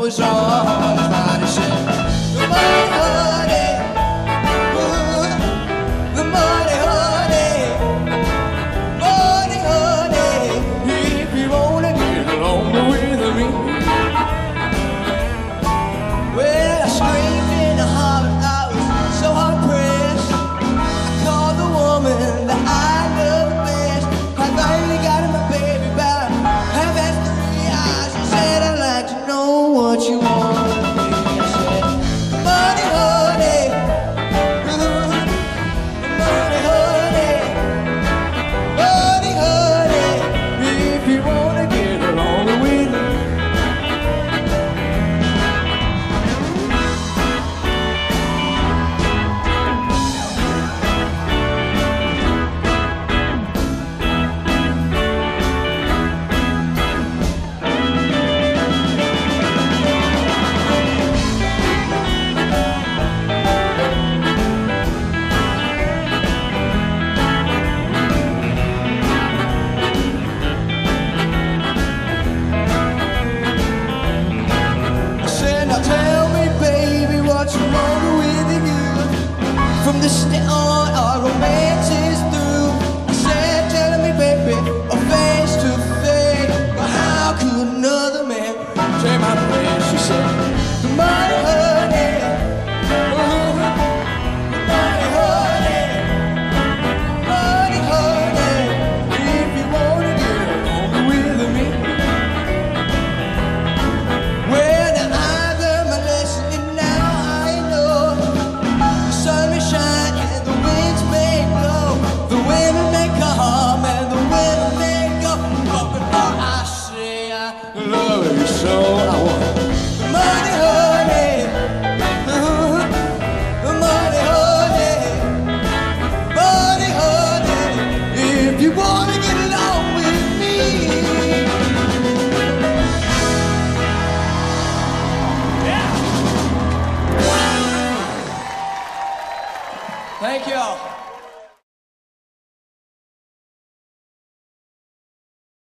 was on his mind. He said, the money, honey, ooh, the money, honey, money, honey, if you wanna get along with me. Well, I screamed in the heart, I was so hard pressed. I called the woman that I love best. I finally got my baby about half past 3 hours. She said, I'd like to know what you want. I said, money, honey, ooh, money, honey, money, honey, if you wanna get along with me. I said, now tell me, baby, what's wrong with you? From this day on, our romance is through. I said, tell me, baby, face to face. But how could another man take my place? She said, the money, honey, ooh, the money, honey, money, honey, if you wanna get along with me. Well, now I've learned my lesson and now I know the sun may shine and the winds may blow, the women may come and the women may go, but before I say I love you so,